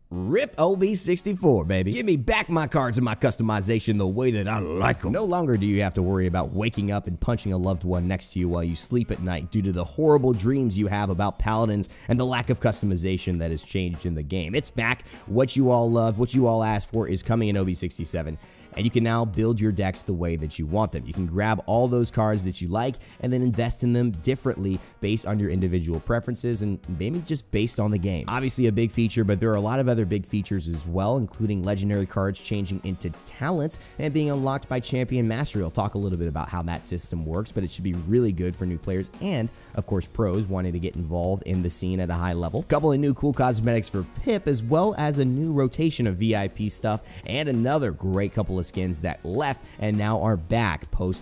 Rip OB64, baby. Give me back my cards and my customization the way that I like them. No longer do you have to worry about waking up and punching a loved one next to you while you sleep at night due to the horrible dreams you have about Paladins and the lack of customization that has changed in the game. It's back. What you all loved, what you all asked for is coming in OB67, and you can now build your decks the way that you want them. You can grab all those cards that you like and then invest in them differently based on your individual preferences and maybe just based on the game. Obviously a big feature, but there are a lot of other big features as well, including legendary cards changing into talents and being unlocked by champion mastery. I'll talk a little bit about how that system works, but it should be really good for new players and of course pros wanting to get involved in the scene at a high level. A couple of new cool cosmetics for Pip, as well as a new rotation of VIP stuff and another great couple of skins that left and now are back post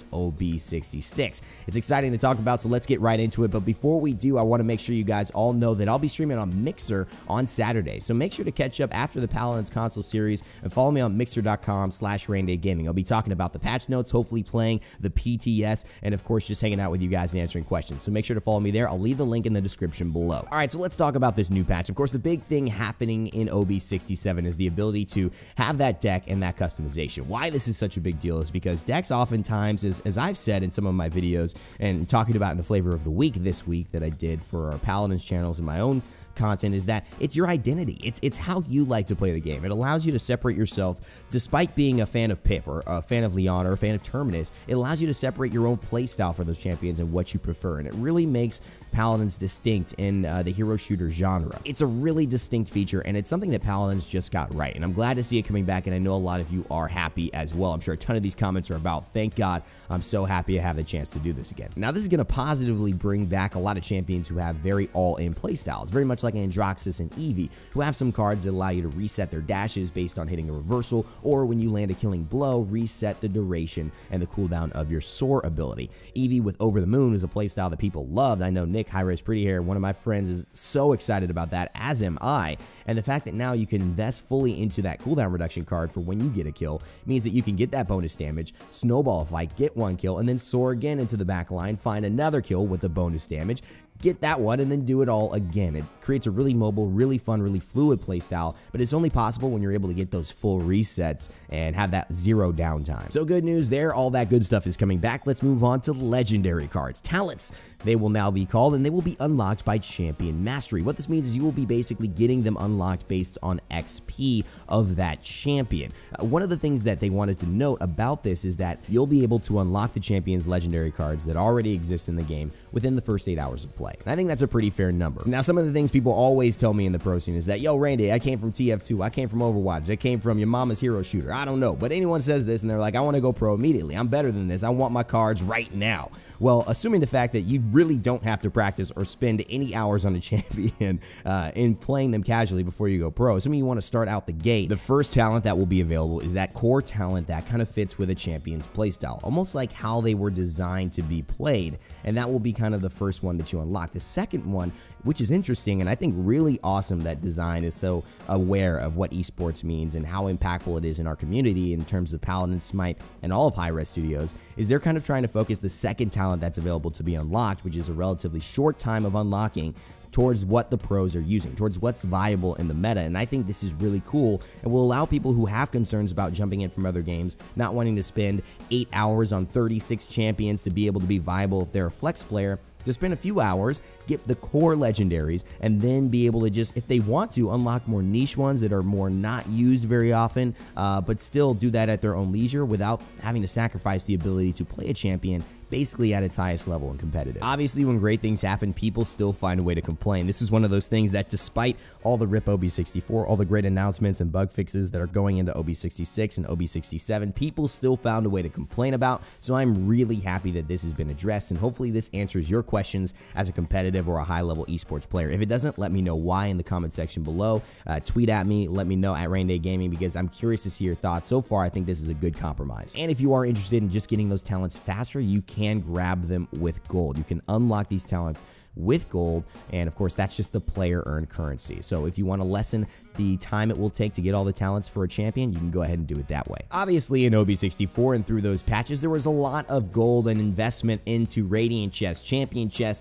OB66. It's exciting to talk about, so let's get right into it. But before we do, I want to make sure you guys all know that I'll be streaming on Mixer on Saturday, so make sure to catch up after the Paladins console series and follow me on mixer.com/Raynday Gaming. I'll be talking about the patch notes, hopefully playing the PTS, and of course just hanging out with you guys and answering questions. So make sure to follow me there. I'll leave the link in the description below. Alright, so let's talk about this new patch. Of course, the big thing happening in OB67 is the ability to have that deck and that customization. Why this is such a big deal is because decks oftentimes, as I've said in some of my videos and talking about in the flavor of the week this week that I did for our Paladins channels and my own content, is that it's your identity. It's how you like to play the game. It allows you to separate yourself. Despite being a fan of Pip or a fan of Leon or a fan of Terminus, it allows you to separate your own playstyle for those champions and what you prefer, and it really makes Paladins distinct in the hero shooter genre. It's a really distinct feature, and it's something that Paladins just got right, and I'm glad to see it coming back, and I know a lot of you are happy as well. I'm sure a ton of these comments are about, thank God, I'm so happy I have the chance to do this again. Now, this is going to positively bring back a lot of champions who have very all-in playstyles, very much like Androxus and Eevee, who have some cards that allow you to reset their dashes based on hitting a reversal, or when you land a killing blow, reset the duration and the cooldown of your soar ability. Eevee with Over the Moon is a playstyle that people loved. I know Nick, High-Res Pretty Hair, one of my friends, is so excited about that, as am I, and the fact that now you can invest fully into that cooldown reduction card for when you get a kill means that you can get that bonus damage, snowball a fight, get one kill, and then soar again into the back line, find another kill with the bonus damage, get that one, and then do it all again. It creates a really mobile, really fun, really fluid playstyle, but it's only possible when you're able to get those full resets and have that zero downtime. So good news there, all that good stuff is coming back. Let's move on to legendary cards. Talents, they will now be called, and they will be unlocked by champion mastery. What this means is you will be basically getting them unlocked based on XP of that champion. One of the things that they wanted to note about this is that you'll be able to unlock the champion's legendary cards that already exist in the game within the first 8 hours of play. And I think that's a pretty fair number. Now, some of the things people always tell me in the pro scene is that, yo, Raynday, I came from TF2, I came from Overwatch, I came from your mama's hero shooter, I don't know. But anyone says this and they're like, I want to go pro immediately, I'm better than this, I want my cards right now. Well, assuming the fact that you really don't have to practice or spend any hours on a champion in playing them casually before you go pro, assuming you want to start out the gate, the first talent that will be available is that core talent that kind of fits with a champion's playstyle, almost like how they were designed to be played, and that will be kind of the first one that you unlock. The second one, which is interesting and I think really awesome that design is so aware of what esports means and how impactful it is in our community in terms of Paladins, Smite, and all of High-Res Studios, is they're kind of trying to focus the second talent that's available to be unlocked, which is a relatively short time of unlocking, towards what the pros are using, towards what's viable in the meta. And I think this is really cool and will allow people who have concerns about jumping in from other games, not wanting to spend 8 hours on 36 champions to be able to be viable if they're a flex player, to spend a few hours, get the core legendaries, and then be able to just, if they want to, unlock more niche ones that are more not used very often, but still do that at their own leisure without having to sacrifice the ability to play a champion basically at its highest level and competitive. Obviously, when great things happen, people still find a way to complain. This is one of those things that despite all the RIP OB64, all the great announcements and bug fixes that are going into OB66 and OB67, people still found a way to complain about, so I'm really happy that this has been addressed, and hopefully this answers your questions as a competitive or a high-level esports player. If it doesn't, let me know why in the comment section below. Tweet at me, let me know at Raynday Gaming, because I'm curious to see your thoughts. So far, I think this is a good compromise. And if you are interested in just getting those talents faster, you can grab them with gold. You can unlock these talents with gold, and of course that's just the player earned currency. So if you want to lessen the time it will take to get all the talents for a champion, you can go ahead and do it that way. Obviously in OB64 and through those patches, there was a lot of gold and investment into Radiant chests, champion chests,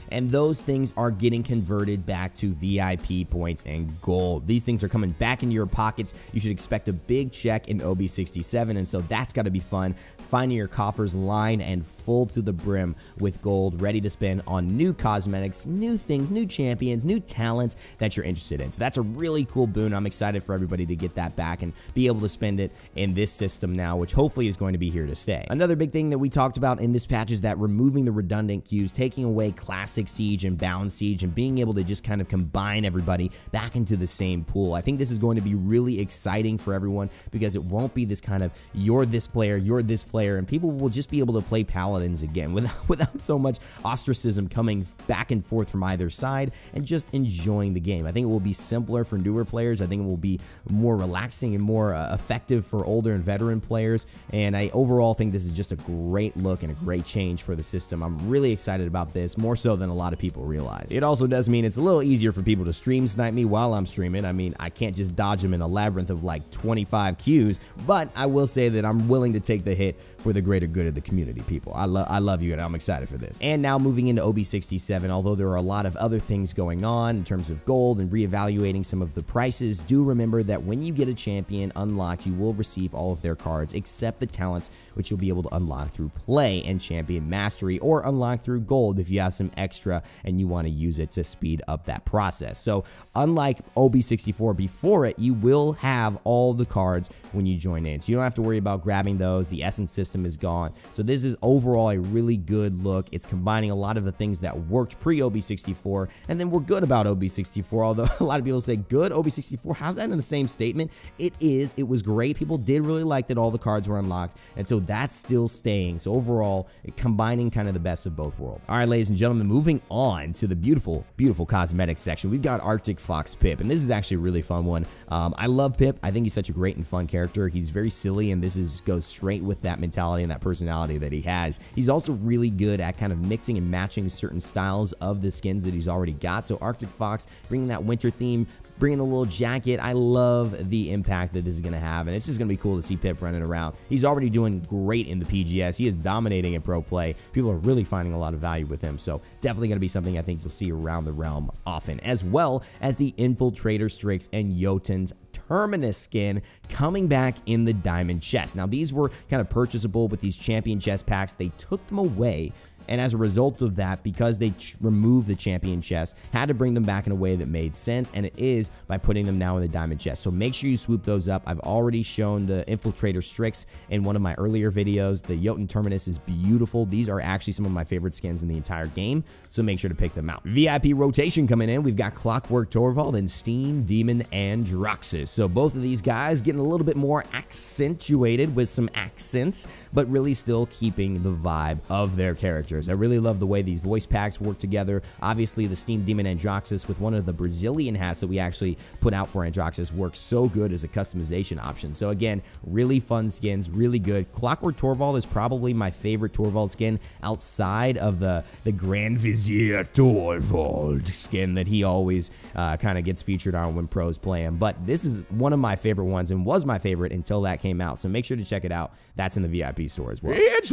and those things are getting converted back to VIP points and gold. These things are coming back into your pockets. You should expect a big check in OB67, and so that's got to be fun, finding your coffers lined and full to the brim with gold, ready to spend on new cosmetics, new things, new champions, new talents that you're interested in. So that's a really cool boon. I'm excited for everybody to get that back and be able to spend it in this system now, which hopefully is going to be here to stay. Another big thing that we talked about in this patch is that removing the redundant queues, taking away classic siege and bound siege, and being able to just kind of combine everybody back into the same pool. I think this is going to be really exciting for everyone because it won't be this kind of you're this player, and people will just be able to play Paladins again without so much ostracism coming back and forth from either side, and just enjoying the game. I think it will be simpler for newer players. I think it will be more relaxing and more effective for older and veteran players, and I overall think this is just a great look and a great change for the system. I'm really excited about this, more so than a lot of people realize. It also does mean it's a little easier for people to stream snipe me while I'm streaming. I mean, I can't just dodge them in a labyrinth of like 25 queues, but I will say that I'm willing to take the hit for the greater good of the community, people. I love you, and I'm excited for this. And now moving into OB67, although there are a lot of other things going on in terms of gold and reevaluating some of the prices, do remember that when you get a champion unlocked, you will receive all of their cards except the talents, which you'll be able to unlock through play and champion mastery, or unlock through gold if you have some extra and you want to use it to speed up that process. So unlike OB64 before it, you will have all the cards when you join in, so you don't have to worry about grabbing those. The essence system is gone. So this is overall a really good look. It's combining a lot of the things that worked pre-OB64, and then we're good about OB64, although a lot of people say good OB64. How's that in the same statement? It is. It was great. People did really like that all the cards were unlocked, and so that's still staying. So overall, combining kind of the best of both worlds. All right, ladies and gentlemen, moving on to the beautiful, beautiful cosmetics section. We've got Arctic Pip, and this is actually a really fun one. I love Pip. I think he's such a great and fun character. He's very silly, and this goes straight with that mentality and that personality that he has. He's also really good at kind of mixing and matching certain styles of the skins that he's already got. So Arctic Fox, bringing that winter theme, bringing a little jacket. I love the impact that this is going to have, and it's just going to be cool to see Pip running around. He's already doing great in the PGS. He is dominating in pro play. People are really finding a lot of value with him, so definitely going to be something I think you'll see around the realm often, as well as the Inflitrator Strix and Jotunn's Terminus Skin coming back in the diamond chest. Now, these were kind of purchasable with these champion chest packs. They took them away, and as a result of that, because they removed the champion chest, had to bring them back in a way that made sense, and it is by putting them now in the diamond chest. So make sure you swoop those up. I've already shown the Inflitrator Strix in one of my earlier videos. The Jotunn Terminus is beautiful. These are actually some of my favorite skins in the entire game, so make sure to pick them out. VIP rotation coming in. We've got Clockwork Torvald and Steam Demon Androxus. So both of these guys getting a little bit more accentuated with some accents, but really still keeping the vibe of their characters. I really love the way these voice packs work together. Obviously, the Steam Demon Androxus with one of the Brazilian hats that we actually put out for Androxus works so good as a customization option. So again, really fun skins, really good. Clockwork Torvald is probably my favorite Torvald skin outside of the Grand Vizier Torvald skin that he always kind of gets featured on when pros play him. But this is one of my favorite ones and was my favorite until that came out. So make sure to check it out. That's in the VIP store as well. It's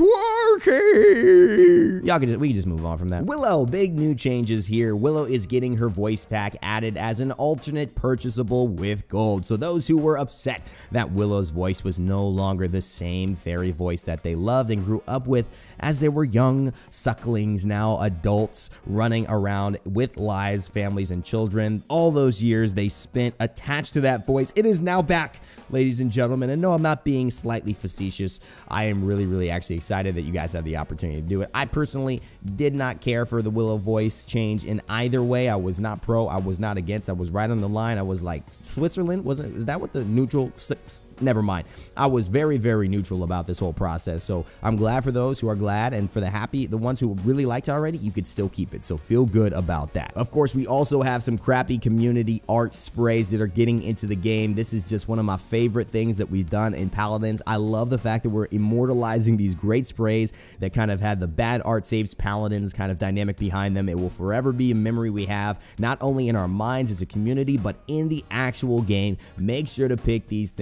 working! We can just move on from that. Willow, big new changes here. Willow is getting her voice pack added as an alternate purchasable with gold. So those who were upset that Willow's voice was no longer the same fairy voice that they loved and grew up with as they were young sucklings, now adults running around with lives, families, and children. All those years they spent attached to that voice, it is now back, ladies and gentlemen. And no, I'm not being slightly facetious. I am really actually excited that you guys have the opportunity to do it. I personally did not care for the Willow voice change in either way. I was not pro, I was not against, I was right on the line. I was like, Switzerland, wasn't it? Is that what the neutral? Never mind. I was very neutral about this whole process. So I'm glad for those who are glad, and for the ones who really liked it already, you could still keep it. So feel good about that. Of course, we also have some crappy community art sprays that are getting into the game. This is just one of my favorite things that we've done in Paladins. I love the fact that we're immortalizing these great sprays that kind of had the bad art saves Paladins kind of dynamic behind them. It will forever be a memory we have, not only in our minds as a community, but in the actual game. Make sure to pick these things up.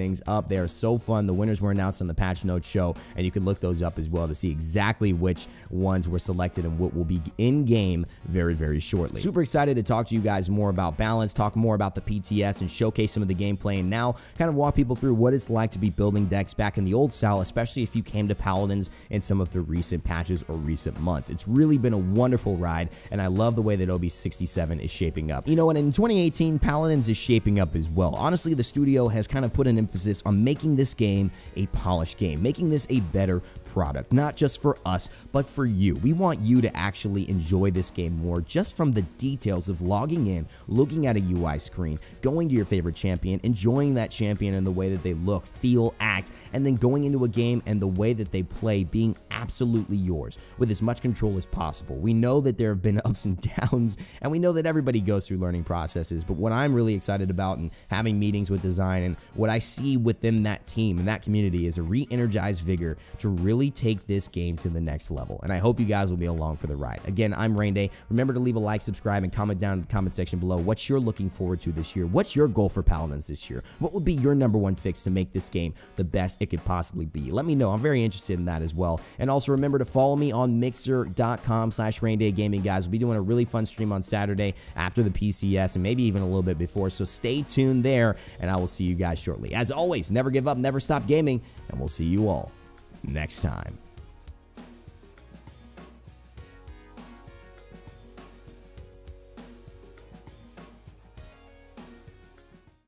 up. They are so fun. The winners were announced on the patch notes show, and you can look those up as well to see exactly which ones were selected and what will be in game very, very shortly. Super excited to talk to you guys more about balance, talk more about the PTS, and showcase some of the gameplay, and now kind of walk people through what it's like to be building decks back in the old style, especially if you came to Paladins in some of the recent patches or recent months. It's really been a wonderful ride, and I love the way that OB67 is shaping up. You know, and in 2018, Paladins is shaping up as well. Honestly, the studio has kind of put an emphasis on making this game a polished game, making this a better product, not just for us, but for you. We want you to actually enjoy this game more just from the details of logging in, looking at a UI screen, going to your favorite champion, enjoying that champion and the way that they look, feel, act, and then going into a game and the way that they play being absolutely yours with as much control as possible. We know that there have been ups and downs, and we know that everybody goes through learning processes, but what I'm really excited about and having meetings with design and what I see within that team and that community is a re-energized vigor to really take this game to the next level, and I hope you guys will be along for the ride. Again, I'm Raynday. Remember to leave a like, subscribe, and comment down in the comment section below what you're looking forward to this year. What's your goal for Paladins this year? What would be your #1 fix to make this game the best it could possibly be? Let me know. I'm very interested in that as well. And also remember to follow me on mixer.com/RayndayGaming, guys. We'll be doing a really fun stream on Saturday after the PCS and maybe even a little bit before, so stay tuned there, and I will see you guys shortly. As always, never give up, never stop gaming, and we'll see you all next time.